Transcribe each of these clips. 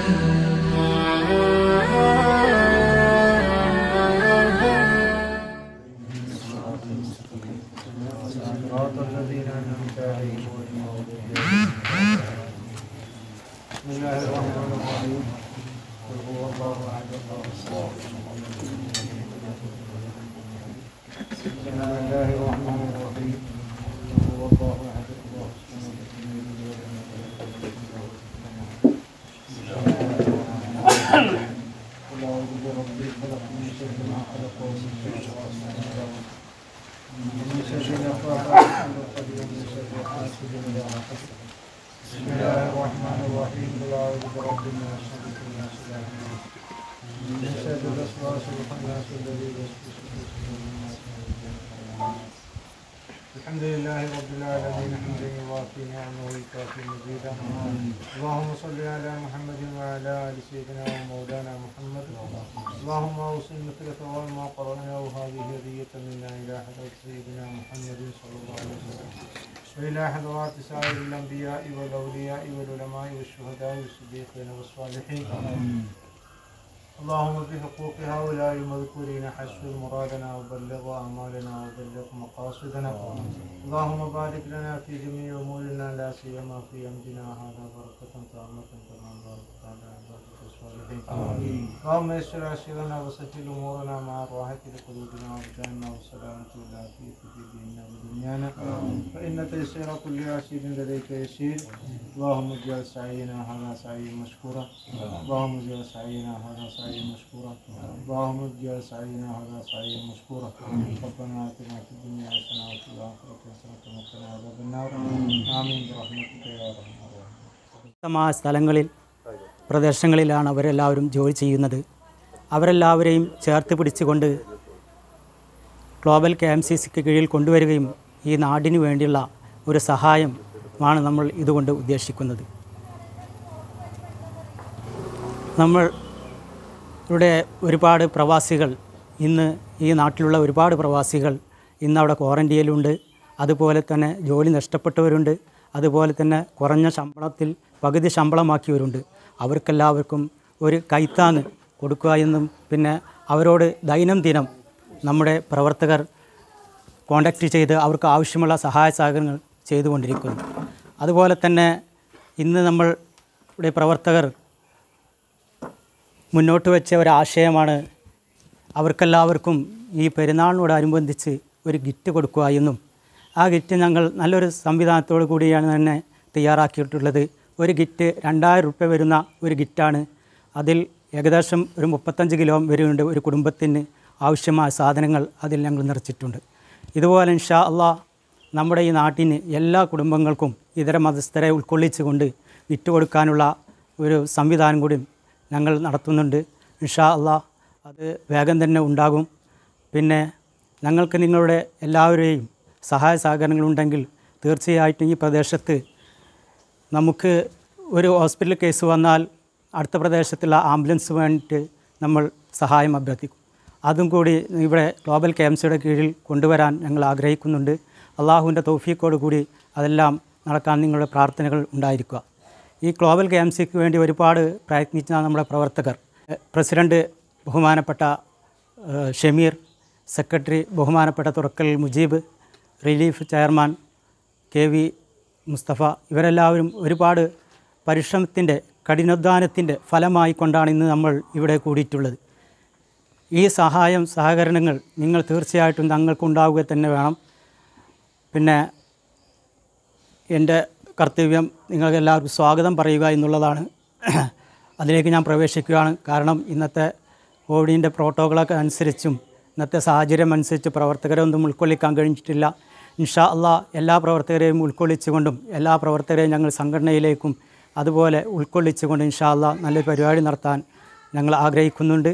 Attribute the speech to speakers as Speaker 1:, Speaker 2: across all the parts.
Speaker 1: الحمد لله رب العالمين حمدا يوافي نعمه ويكافي مزيدا. اللهم صل على محمد وعلى ال سيدنا ومولانا محمد. اللهم اوصل مثل ثواب ما قرأناه هذه هدية منا الى حضرة سيدنا محمد صلى الله عليه وسلم وإلى حضرات سائر الأنبياء والأولياء والعلماء والشهداء والصديقين والصالحين. اللهم بحقوق هؤلاء المذكورين حسن مرادنا وبلغ أعمالنا وبلغ مقاصدنا. اللهم بارك لنا في جميع أمورنا لا سيما في أمرنا هذا بركة تامة كما باركت على عبادك الصالحين. اللهم يسر عسيرنا وسهل أمورنا مع الراحة لقلوبنا وأبداننا والسلامة والعافية في ديننا ودنيانا فإن تيسير كل عسير لديك يسير. اللهم اجعل سعينا هذا سعي مشكورا. اللهم اجعل سعينا هذا سعي مشكورا. اللهم اجعل سعينا هذا سعي مشكورا. ربنا آتنا في الدنيا حسنة وفي الآخرة حسنة وقنا عذاب النار. آمين برحمتك يا أرحم الراحمين.
Speaker 2: സ്ഥലങ്ങളിൽ പ്രദേശങ്ങളിലാണ് അവരെല്ലാവരും ജോലി ചെയ്യുന്നത്. അവരെല്ലാവരെയും ചേർത്ത് പിടിച്ചുകൊണ്ട് ഗ്ലോബൽ KMCCക്ക് കീഴിൽ കൊണ്ടുവരികയും ഈ നാടിനു വേണ്ടിയുള്ള ഒരു സഹായമാണ് നമ്മൾ ഇതുകൊണ്ട് ഉദ്ദേശിക്കുന്നത്. നമ്മളുടെ ഒരുപാട് പ്രവാസികൾ ഇന്ന് ഈ നാട്ടിലുള്ള ഒരുപാട് പ്രവാസികൾ ഇന്നവിടെ ക്വാറൻറ്റീനിലുണ്ട്. അതുപോലെ തന്നെ ജോലി നഷ്ടപ്പെട്ടവരുണ്ട്. അതുപോലെ തന്നെ കുറഞ്ഞ ശമ്പളത്തിൽ പകുതി ശമ്പളമാക്കിയവരുണ്ട്. അവർക്കെല്ലാവർക്കും ഒരു കൈത്താങ്ങ് കൊടുക്കുക എന്നും പിന്നെ അവരോട് ദൈനംദിനം നമ്മുടെ പ്രവർത്തകർ കോണ്ടാക്റ്റ് ചെയ്ത് അവർക്ക് ആവശ്യമുള്ള സഹായ സഹകരണങ്ങൾ ചെയ്തുകൊണ്ടിരിക്കുന്നു. അതുപോലെ തന്നെ ഇന്ന് നമ്മളുടെ പ്രവർത്തകർ മുന്നോട്ട് വെച്ച ഒരാശയമാണ് അവർക്കെല്ലാവർക്കും ഈ പെരുന്നാളിനോടനുബന്ധിച്ച് ഒരു ഗിഫ്റ്റ് കൊടുക്കുക എന്നും ആ ഗിഫ്റ്റ് ഞങ്ങൾ നല്ലൊരു സംവിധാനത്തോടു കൂടിയാണ് തന്നെ തയ്യാറാക്കിയിട്ടുള്ളത്. ഒരു ഗിഫ്റ്റ് 2000 രൂപ വരുന്ന ഒരു ഗിഫ്റ്റാണ്. അതിൽ ഏകദേശം ഒരു 35 കിലോ വരുന്നുണ്ട്. ഒരു കുടുംബത്തിന് ആവശ്യമായ സാധനങ്ങൾ അതിൽ ഞങ്ങൾ നിറച്ചിട്ടുണ്ട്. ഇതുപോലെ ഇൻഷാ അല്ലാഹ് നമ്മുടെ ഈ നാട്ടിന് എല്ലാ കുടുംബങ്ങൾക്കും ഇതര മതസ്ഥരെ ഉൾക്കൊള്ളിച്ചുകൊണ്ട് ഗിഫ്റ്റ് കൊടുക്കാനുള്ള ഒരു സംവിധാനം കൂടി ഞങ്ങൾ നടത്തുന്നുണ്ട്. ഇൻഷാ അല്ലാഹ് അത് വേഗം തന്നെ ഉണ്ടാകും. പിന്നെ ഞങ്ങൾക്ക് നിങ്ങളുടെ എല്ലാവരെയും സഹായ സഹകരണങ്ങളുണ്ടെങ്കിൽ തീർച്ചയായിട്ടും ഈ പ്രദേശത്ത് നമുക്ക് ഒരു ഹോസ്പിറ്റൽ കേസ് വന്നാൽ അടുത്ത പ്രദേശത്തുള്ള ആംബുലൻസ് വേണ്ടിയിട്ട് നമ്മൾ സഹായം അഭ്യർത്ഥിക്കും. അതും കൂടി ഇവിടെ ഗ്ലോബൽ KMCയുടെ കീഴിൽ കൊണ്ടുവരാൻ ഞങ്ങൾ ആഗ്രഹിക്കുന്നുണ്ട്. അള്ളാഹുവിൻ്റെ തൗഫീഖോട് കൂടി അതെല്ലാം നടക്കാൻ നിങ്ങളുടെ പ്രാർത്ഥനകൾ ഉണ്ടായിരിക്കുക. ഈ ഗ്ലോബൽ KMCക്ക് വേണ്ടി ഒരുപാട് പ്രയത്നിച്ച നമ്മുടെ പ്രവർത്തകർ, പ്രസിഡൻറ്റ് ബഹുമാനപ്പെട്ട ഷമീർ, സെക്രട്ടറി ബഹുമാനപ്പെട്ട Thurakkal Mujeeb, relief chairman KV Mustafa, ഇവരെല്ലാവരും ഒരുപാട് പരിശ്രമത്തിൻ്റെ കഠിനാധ്വാനത്തിൻ്റെ ഫലമായി കൊണ്ടാണ് ഇന്ന് നമ്മൾ ഇവിടെ കൂടിയിട്ടുള്ളത്. ഈ സഹകരണങ്ങൾ നിങ്ങൾ തീർച്ചയായിട്ടും ഞങ്ങൾക്കുണ്ടാവുക തന്നെ വേണം. പിന്നെ എൻ്റെ കർത്തവ്യം നിങ്ങൾക്കെല്ലാവർക്കും സ്വാഗതം പറയുക എന്നുള്ളതാണ്. അതിലേക്ക് ഞാൻ പ്രവേശിക്കുകയാണ്. കാരണം ഇന്നത്തെ കോവിഡിൻ്റെ പ്രോട്ടോക്കോളൊക്കെ അനുസരിച്ചും ഇന്നത്തെ സാഹചര്യം അനുസരിച്ച് പ്രവർത്തകരൊന്നും ഉൾക്കൊള്ളിക്കാൻ കഴിഞ്ഞിട്ടില്ല. ഇൻഷാ അല്ലാഹ് എല്ലാ പ്രവർത്തകരെയും ഉൾക്കൊള്ളിച്ചുകൊണ്ടും എല്ലാ പ്രവർത്തകരെയും ഞങ്ങൾ സംഘടനയിലേക്കും അതുപോലെ ഉൾക്കൊള്ളിച്ചുകൊണ്ട് ഇൻഷാ അല്ലാഹ് നല്ലൊരു പരിപാടി നടത്താൻ ഞങ്ങൾ ആഗ്രഹിക്കുന്നുണ്ട്.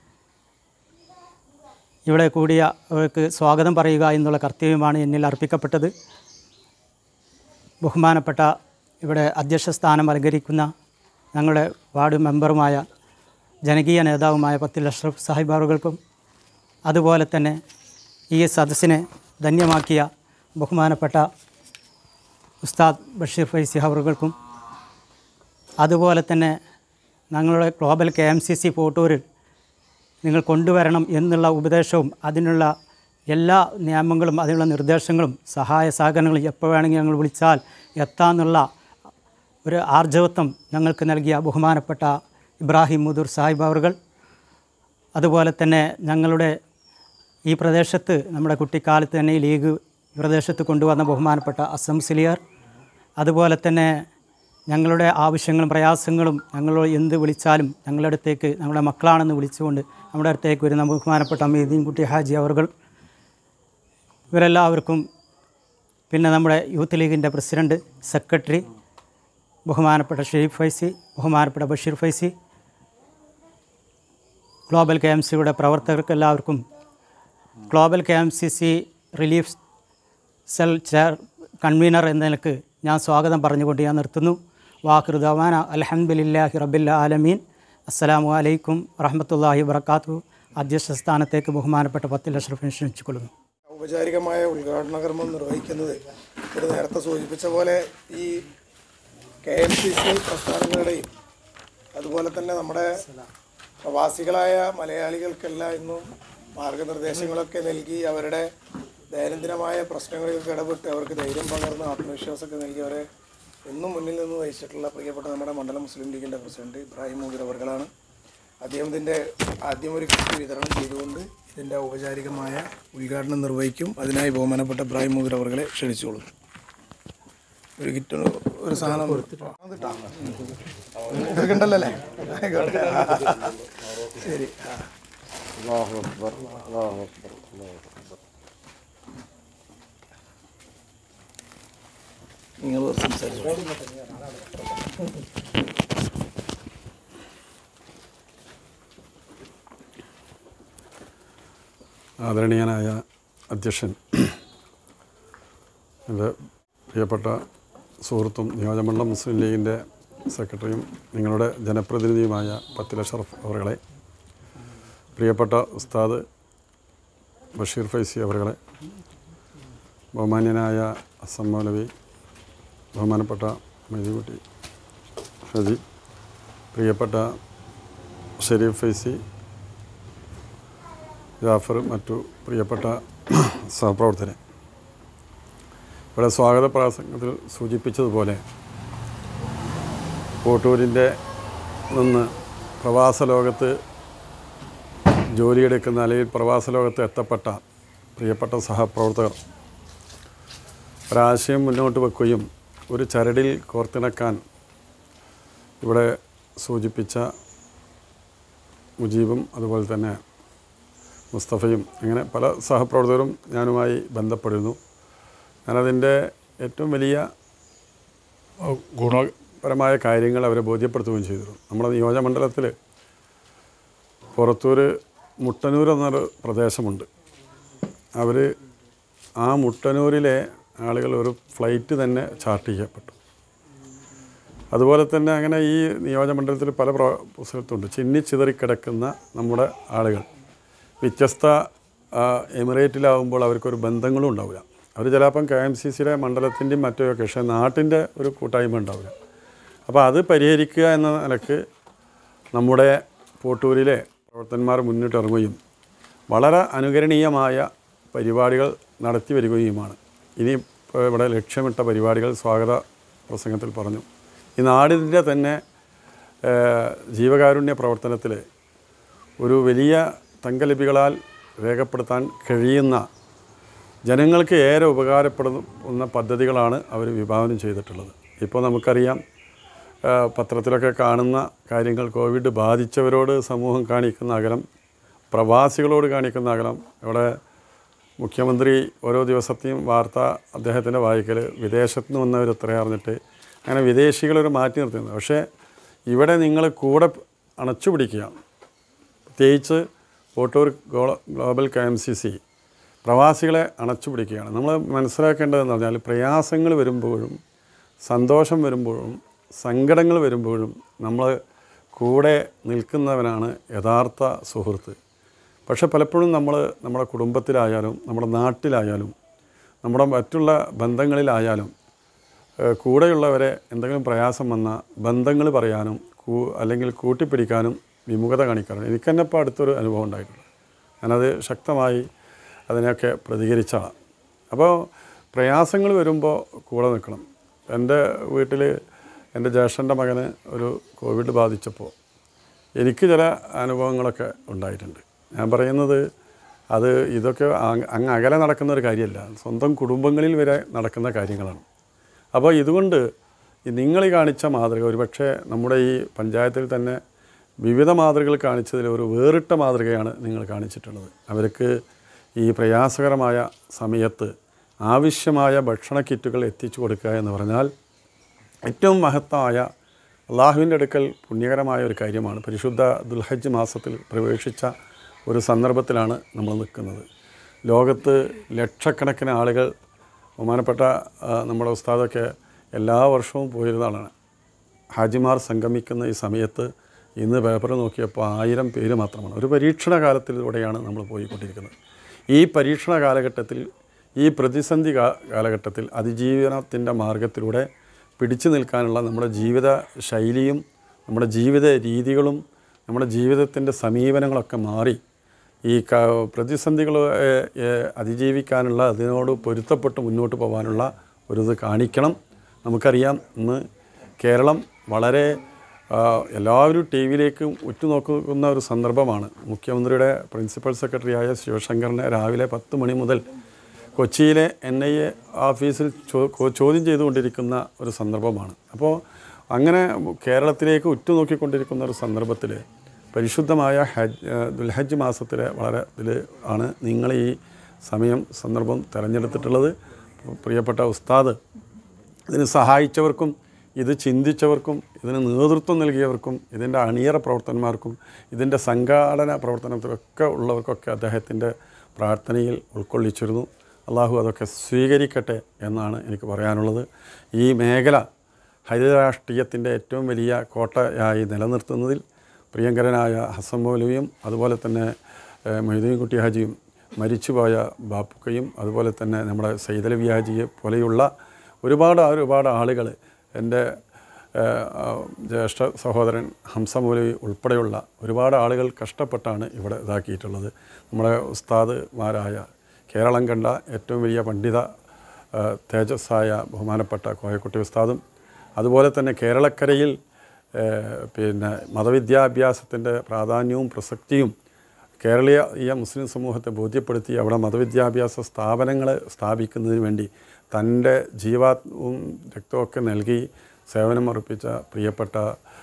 Speaker 2: ഇവിടെ കൂടിയ അവർക്ക് സ്വാഗതം പറയുക എന്നുള്ള കർത്തവ്യമാണ് എന്നിൽ അർപ്പിക്കപ്പെട്ടത്. ബഹുമാനപ്പെട്ട ഇവിടെ അധ്യക്ഷ സ്ഥാനം അലങ്കരിക്കുന്ന ഞങ്ങളുടെ വാർഡ് മെമ്പറുമായ ജനകീയ നേതാവുമായ പത്തിൽ അഷ്റഫ് സാഹിബ് അവറുകൾക്കും അതുപോലെ തന്നെ ഈ സദസ്സിനെ ധന്യമാക്കിയ ബഹുമാനപ്പെട്ട ഉസ്താദ് ബഷീർ ഫൈസി അവറുകൾക്കും അതുപോലെ തന്നെ ഞങ്ങളുടെ ഗ്ലോബൽ KMCC പോട്ടൂർ നിങ്ങൾ കൊണ്ടുവരണം എന്നുള്ള ഉപദേശവും അതിനുള്ള എല്ലാ നിയമങ്ങളും അതിനുള്ള നിർദ്ദേശങ്ങളും സഹായ സഹകരണങ്ങളും എപ്പോൾ വേണമെങ്കിൽ ഞങ്ങൾ വിളിച്ചാൽ എത്താമെന്നുള്ള ഒരു ആർജവത്വം ഞങ്ങൾക്ക് നൽകിയ ബഹുമാനപ്പെട്ട ഇബ്രാഹിം മുദൂർ സാഹിബ് അവർകൾ, അതുപോലെ തന്നെ ഞങ്ങളുടെ ഈ പ്രദേശത്ത് നമ്മുടെ കുട്ടിക്കാലത്ത് തന്നെ ഈ ലീഗ് പ്രദേശത്ത് കൊണ്ടുവന്ന ബഹുമാനപ്പെട്ട അസം മുസ്ലിയാർ, അതുപോലെ തന്നെ ഞങ്ങളുടെ ആവശ്യങ്ങളും പ്രയാസങ്ങളും ഞങ്ങളോട് എന്ത് വിളിച്ചാലും ഞങ്ങളുടെ അടുത്തേക്ക് ഞങ്ങളുടെ മക്കളാണെന്ന് വിളിച്ചുകൊണ്ട് നമ്മുടെ അടുത്തേക്ക് വരുന്ന ബഹുമാനപ്പെട്ട മീദീൻ കുട്ടി ഹാജി അവർകൾ, ഇവരെല്ലാവർക്കും, പിന്നെ നമ്മുടെ യൂത്ത് ലീഗിൻ്റെ പ്രസിഡൻറ്റ്, സെക്രട്ടറി ബഹുമാനപ്പെട്ട ഷെരീഫ് ഫൈസി, ബഹുമാനപ്പെട്ട ബഷീർ ഫൈസി, ഗ്ലോബൽ KMCയുടെ പ്രവർത്തകർക്കെല്ലാവർക്കും global KMCC relief cell convener എന്ന നിലക്ക് ഞാൻ സ്വാഗതം പറഞ്ഞുകൊണ്ട് ഞാൻ നിർത്തുന്നു. വാഖിറു ദഅവാന അൽഹംദുലില്ലാഹി റബ്ബിൽ ആലമീൻ. അസ്സലാമു അലൈക്കും വറഹ്മത്തുള്ളാഹി വബറകാതുഹു. അധ്യക്ഷ സ്ഥാനത്തേക്ക് ബഹുമാനപ്പെട്ട പത്തിൽ അഷ്റഫിനെ ക്ഷണിച്ചുകൊള്ളുന്നു.
Speaker 3: ഔപചാരികമായ ഉദ്ഘാടന കർമ്മം നിർവഹിക്കുന്നത് ഒരു നേരത്തെ സൂചിപ്പിച്ച പോലെ ഈ KMCC പ്രസ്ഥാനങ്ങളുടെയും അതുപോലെ തന്നെ നമ്മുടെ പ്രവാസികളായ മലയാളികൾക്കെല്ലാം ഇന്നും മാർഗനിർദ്ദേശങ്ങളൊക്കെ നൽകി അവരുടെ ദൈനംദിനമായ പ്രശ്നങ്ങളിലൊക്കെ ഇടപെട്ട് അവർക്ക് ധൈര്യം പകർന്ന് ആത്മവിശ്വാസമൊക്കെ നൽകി അവരെ എന്നും മുന്നിൽ നിന്ന് നയിച്ചിട്ടുള്ള പ്രിയപ്പെട്ട നമ്മുടെ മണ്ഡലം മുസ്ലിം ലീഗിൻ്റെ പ്രസിഡന്റ് ഇബ്രാഹിം മുദൂർ അവർകളാണ്. അദ്ദേഹം ഇതിൻ്റെ ആദ്യം ഒരു കിറ്റ് വിതരണം ചെയ്തുകൊണ്ട് ഇതിൻ്റെ ഔപചാരികമായ ഉദ്ഘാടനം നിർവഹിക്കും. അതിനായി ബഹുമാനപ്പെട്ട ഇബ്രാഹിം മുദൂർ അവർകളെ ക്ഷണിച്ചോളൂ. ഒരു കിറ്റ് ഒരു സാധനം കണ്ടല്ലേ? ശരി. നിങ്ങൾ സംസാരിച്ചു.
Speaker 4: ആദരണീയനായ അധ്യക്ഷൻ, എൻ്റെ പ്രിയപ്പെട്ട സുഹൃത്തും നിയോജകമണ്ഡലം മുസ്ലിം ലീഗിൻ്റെ സെക്രട്ടറിയും നിങ്ങളുടെ ജനപ്രതിനിധിയുമായ പത്തിൽ അഷ്റഫ് അവറുകളെ, പ്രിയപ്പെട്ട ഉസ്താദ് ബഷീർ ഫൈസി അവറുകളെ, ബഹുമാന്യനായ അസം മൗലവി, ബഹുമാനപ്പെട്ട മൈദികുട്ടി ഹാജി, പ്രിയപ്പെട്ട ഷെരീഫ് ഫൈസി, ജാഫർ, മറ്റു പ്രിയപ്പെട്ട സഹപ്രവർത്തകരെ, ഇവിടെ സ്വാഗത പ്രസംഗത്തിൽ സൂചിപ്പിച്ചതുപോലെ പോട്ടൂരിൻ്റെ നിന്ന് പ്രവാസ ലോകത്ത് ജോലിയെടുക്കുന്ന അല്ലെങ്കിൽ പ്രവാസ ലോകത്ത് എത്തപ്പെട്ട പ്രിയപ്പെട്ട സഹപ്രവർത്തകർ ഒരാശയം മുന്നോട്ട് വെക്കുകയും ഒരു ചരടിൽ കോർത്തിണക്കാൻ ഇവിടെ സൂചിപ്പിച്ച മുജീബും അതുപോലെ തന്നെ മുസ്തഫയും അങ്ങനെ പല സഹപ്രവർത്തകരും ഞാനുമായി ബന്ധപ്പെടുന്നു. ഞാനതിൻ്റെ ഏറ്റവും വലിയ ഗുണപരമായ കാര്യങ്ങൾ അവരെ ബോധ്യപ്പെടുത്തുകയും ചെയ്തിരുന്നു. നമ്മുടെ നിയോജകമണ്ഡലത്തിൽ പുറത്തൂർ മുട്ടന്നൂർ എന്നൊരു പ്രദേശമുണ്ട്. അവർ ആ മുട്ടന്നൂരിലെ ആളുകൾ ഒരു ഫ്ലൈറ്റ് തന്നെ ചാർട്ട് ചെയ്യപ്പെട്ടു. അതുപോലെ തന്നെ അങ്ങനെ ഈ നിയോജകമണ്ഡലത്തിൽ പല സ്ഥലത്തുണ്ട് ചിന്നിച്ചിതറിക്കിടക്കുന്ന നമ്മുടെ ആളുകൾ. വ്യത്യസ്ത എമിറേറ്റിലാവുമ്പോൾ അവർക്കൊരു ബന്ധങ്ങളും ഉണ്ടാവില്ല. അവർ ചിലപ്പം KMCCയുടെ മണ്ഡലത്തിൻ്റെയും മറ്റൊക്കെ, പക്ഷേ നാട്ടിൻ്റെ ഒരു കൂട്ടായ്മ ഉണ്ടാവില്ല. അപ്പോൾ അത് പരിഹരിക്കുക എന്ന നിലക്ക് നമ്മുടെ പോട്ടൂരിലെ പ്രവർത്തകന്മാർ മുന്നിട്ടിറങ്ങുകയും വളരെ അനുകരണീയമായ പരിപാടികൾ നടത്തി വരികയുമാണ്. ഇനി ഇവിടെ ലക്ഷ്യമിട്ട പരിപാടികൾ സ്വാഗത പ്രസംഗത്തിൽ പറഞ്ഞു. ഈ നാടിൻ്റെ തന്നെ ജീവകാരുണ്യ പ്രവർത്തനത്തിൽ ഒരു വലിയ തങ്കലിപികളാൽ രേഖപ്പെടുത്താൻ കഴിയുന്ന ജനങ്ങൾക്ക് ഏറെ ഉപകാരപ്പെടുന്ന പദ്ധതികളാണ് അവർ വിഭാവനം ചെയ്തിട്ടുള്ളത്. ഇപ്പോൾ നമുക്കറിയാം, പത്രത്തിലൊക്കെ കാണുന്ന കാര്യങ്ങൾ, കോവിഡ് ബാധിച്ചവരോട് സമൂഹം കാണിക്കുന്ന അകലം, പ്രവാസികളോട് കാണിക്കുന്ന അകലം. ഇവിടെ മുഖ്യമന്ത്രി ഓരോ ദിവസത്തെയും വാർത്ത അദ്ദേഹത്തിൻ്റെ വായിക്കൽ വിദേശത്ത് നിന്ന് വന്നവർ എത്ര അറിഞ്ഞിട്ട് അങ്ങനെ വിദേശികളൊരു മാറ്റി നിർത്തുന്നത്. പക്ഷേ ഇവിടെ നിങ്ങൾ കൂടെ അണച്ചു പിടിക്കുകയാണ്. പ്രത്യേകിച്ച് പോട്ടൂർ ഗ്ലോബൽ KMCC പ്രവാസികളെ അണച്ചു പിടിക്കുകയാണ്. നമ്മൾ മനസ്സിലാക്കേണ്ടതെന്ന് പറഞ്ഞാൽ പ്രയാസങ്ങൾ വരുമ്പോഴും സന്തോഷം വരുമ്പോഴും സങ്കടങ്ങൾ വരുമ്പോഴും നമ്മൾ കൂടെ നിൽക്കുന്നവനാണ് യഥാർത്ഥ സുഹൃത്ത്. പക്ഷെ പലപ്പോഴും നമ്മുടെ കുടുംബത്തിലായാലും നമ്മുടെ നാട്ടിലായാലും നമ്മുടെ മറ്റുള്ള ബന്ധങ്ങളിലായാലും കൂടെയുള്ളവരെ എന്തെങ്കിലും പ്രയാസം വന്നാൽ ബന്ധങ്ങൾ പറയാനും അല്ലെങ്കിൽ കൂട്ടിപ്പിടിക്കാനും വിമുഖത കാണിക്കാറുണ്ട്. എനിക്ക് തന്നെ ഇപ്പോൾ അടുത്തൊരു അനുഭവം ഉണ്ടായിട്ടുണ്ട്. ഞാനത് ശക്തമായി അതിനെയൊക്കെ പ്രതികരിച്ചതാണ്. അപ്പോൾ പ്രയാസങ്ങൾ വരുമ്പോൾ കൂടെ നിൽക്കണം. എൻ്റെ വീട്ടിൽ എൻ്റെ ജ്യേഷ്ഠൻ്റെ മകന് ഒരു കോവിഡ് ബാധിച്ചപ്പോൾ എനിക്ക് ചില അനുഭവങ്ങളൊക്കെ ഉണ്ടായിട്ടുണ്ട്. ഞാൻ പറയുന്നത് ഇതൊക്കെ അങ്ങ് അകലെ നടക്കുന്ന ഒരു കാര്യമല്ല, സ്വന്തം കുടുംബങ്ങളിൽ വരെ നടക്കുന്ന കാര്യങ്ങളാണ്. അപ്പോൾ ഇതുകൊണ്ട് നിങ്ങൾ കാണിച്ച മാതൃക ഒരുപക്ഷെ നമ്മുടെ ഈ പഞ്ചായത്തിൽ തന്നെ വിവിധ മാതൃകകൾ കാണിച്ചതിൽ ഒരു വേറിട്ട മാതൃകയാണ് നിങ്ങൾ കാണിച്ചിട്ടുള്ളത്. അവർക്ക് ഈ പ്രയാസകരമായ സമയത്ത് ആവശ്യമായ ഭക്ഷണ കിറ്റുകൾ എത്തിച്ചു കൊടുക്കുക എന്ന് പറഞ്ഞാൽ ഏറ്റവും മഹത്തായ അള്ളാഹുവിൻ്റെ അടുക്കൽ പുണ്യകരമായ ഒരു കാര്യമാണ്. പരിശുദ്ധ ദുൽഹജ്ജ് മാസത്തിൽ പ്രവേശിച്ച ഒരു സന്ദർഭത്തിലാണ് നമ്മൾ നിൽക്കുന്നത്. ലോകത്ത് ലക്ഷക്കണക്കിന് ആളുകൾ, ബഹുമാനപ്പെട്ട നമ്മുടെ ഉസ്താദൊക്കെ എല്ലാ വർഷവും പോയിരുന്നതാണ്. ഹാജിമാർ സംഗമിക്കുന്ന ഈ സമയത്ത് ഇന്ന് പേപ്പർ നോക്കിയപ്പോൾ 1000 പേര് മാത്രമാണ്. ഒരു പരീക്ഷണ കാലത്തിലൂടെയാണ് നമ്മൾ പോയിക്കൊണ്ടിരിക്കുന്നത്. ഈ പരീക്ഷണ കാലഘട്ടത്തിൽ, ഈ പ്രതിസന്ധി കാലഘട്ടത്തിൽ അതിജീവനത്തിൻ്റെ മാർഗത്തിലൂടെ പിടിച്ചു നിൽക്കാനുള്ള നമ്മുടെ ജീവിത ശൈലിയും നമ്മുടെ ജീവിത രീതികളും നമ്മുടെ ജീവിതത്തിൻ്റെ സമീപനങ്ങളൊക്കെ മാറി ഈ പ്രതിസന്ധികളെ അതിജീവിക്കാനുള്ള, അതിനോട് പൊരുത്തപ്പെട്ട് മുന്നോട്ട് പോകാനുള്ള ഇത് കാണിക്കണം. നമുക്കറിയാം, ഇന്ന് കേരളം വളരെ എല്ലാവരും ടി വിയിലേക്ക് ഉറ്റുനോക്കുന്ന ഒരു സന്ദർഭമാണ്. മുഖ്യമന്ത്രിയുടെ പ്രിൻസിപ്പൽ സെക്രട്ടറിയായ ശിവശങ്കറിനെ രാവിലെ 10 മണി മുതൽ കൊച്ചിയിലെ NIA ഓഫീസിൽ ചോദ്യം ചെയ്തുകൊണ്ടിരിക്കുന്ന ഒരു സന്ദർഭമാണ്. അപ്പോൾ അങ്ങനെ കേരളത്തിലേക്ക് ഉറ്റുനോക്കിക്കൊണ്ടിരിക്കുന്ന ഒരു സന്ദർഭത്തിൽ പരിശുദ്ധമായ ദുൽഹജ്ജ് മാസത്തിലെ വളരെ ആണ് നിങ്ങൾ ഈ സന്ദർഭം തിരഞ്ഞെടുത്തിട്ടുള്ളത്. പ്രിയപ്പെട്ട ഉസ്താദ് ഇതിന് സഹായിച്ചവർക്കും ഇത് ചിന്തിച്ചവർക്കും ഇതിന് നേതൃത്വം നൽകിയവർക്കും ഇതിൻ്റെ അണിയറ പ്രവർത്തകന്മാർക്കും ഇതിൻ്റെ സംഘാടന പ്രവർത്തനത്തിലൊക്കെ ഉള്ളവർക്കൊക്കെ അദ്ദേഹത്തിൻ്റെ പ്രാർത്ഥനയിൽ ഉൾക്കൊള്ളിച്ചിരുന്നു. അള്ളാഹു അതൊക്കെ സ്വീകരിക്കട്ടെ എന്നാണ് എനിക്ക് പറയാനുള്ളത്. ഈ മേഖല ഹരിതരാഷ്ട്രീയത്തിൻ്റെ ഏറ്റവും വലിയ കോട്ടയായി നിലനിർത്തുന്നതിൽ പ്രിയങ്കരനായ ഹസൻ മൗലവിയും അതുപോലെ തന്നെ മൊയ്തീൻകുട്ടി ഹാജിയും മരിച്ചുപോയ ബാപ്പുക്കയും അതുപോലെ തന്നെ നമ്മുടെ സൈദലവി ഹാജിയെ പോലെയുള്ള ഒരുപാട് ആളുകൾ, എൻ്റെ ജ്യേഷ്ഠ സഹോദരൻ ഹംസ മൗലവി ഉൾപ്പെടെയുള്ള ഒരുപാട് ആളുകൾ കഷ്ടപ്പെട്ടാണ് ഇവിടെ ഇതാക്കിയിട്ടുള്ളത്. നമ്മുടെ ഉസ്താദ്മാരായ കേരളം കണ്ട ഏറ്റവും വലിയ പണ്ഡിത തേജസ്സായ ബഹുമാനപ്പെട്ട കോയക്കുട്ടി ഉസ്താദും അതുപോലെ തന്നെ കേരളക്കരയിൽ മതവിദ്യാഭ്യാസത്തിൻ്റെ പ്രാധാന്യവും പ്രസക്തിയും കേരളീയ മുസ്ലിം സമൂഹത്തെ ബോധ്യപ്പെടുത്തി അവിടെ മതവിദ്യാഭ്യാസ സ്ഥാപനങ്ങൾ സ്ഥാപിക്കുന്നതിന് വേണ്ടി തൻ്റെ ജീവാത്മവും രക്തമൊക്കെ നൽകി സേവനം അർപ്പിച്ച പ്രിയപ്പെട്ട